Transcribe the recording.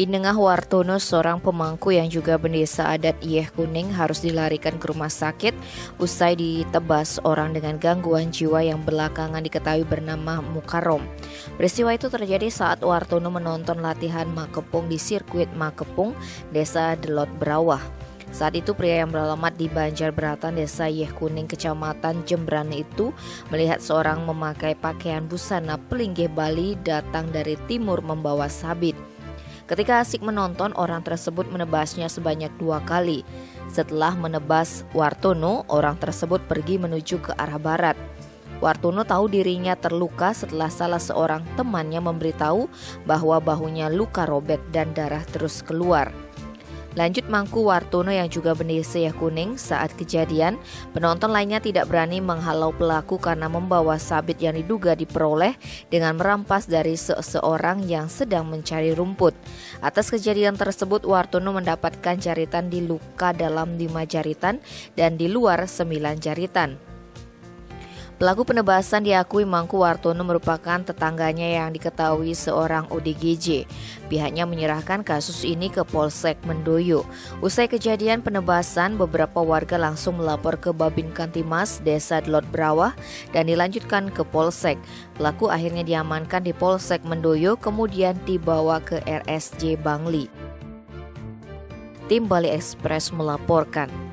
Inengah Wartono, seorang pemangku yang juga bendesa adat Yeh Kuning, harus dilarikan ke rumah sakit usai ditebas orang dengan gangguan jiwa yang belakangan diketahui bernama Mukarom. Peristiwa itu terjadi saat Wartono menonton latihan makepung di sirkuit Makepung, Desa Delot Brawah. Saat itu pria yang beralamat di Banjarberatan, Desa Yeh Kuning, Kecamatan Jembrane itu melihat seorang memakai pakaian busana pelinggih Bali datang dari timur membawa sabit. Ketika asik menonton, orang tersebut menebasnya sebanyak 2 kali. Setelah menebas Wartono, orang tersebut pergi menuju ke arah barat. Wartono tahu dirinya terluka setelah salah seorang temannya memberitahu bahwa bahunya luka robek dan darah terus keluar. Lanjut mangku Wartono yang juga bendesa Yeh Kuning, saat kejadian, penonton lainnya tidak berani menghalau pelaku karena membawa sabit yang diduga diperoleh dengan merampas dari seseorang yang sedang mencari rumput. Atas kejadian tersebut, Wartono mendapatkan jaritan di luka dalam 5 jaritan dan di luar 9 jaritan. Pelaku penebasan diakui mangku Wartono merupakan tetangganya yang diketahui seorang ODGJ. Pihaknya menyerahkan kasus ini ke Polsek Mendoyo. Usai kejadian penebasan, beberapa warga langsung melapor ke Babin Kantimas Desa Delot Brawah dan dilanjutkan ke Polsek. Pelaku akhirnya diamankan di Polsek Mendoyo, kemudian dibawa ke RSJ Bangli. Tim Bali Express melaporkan.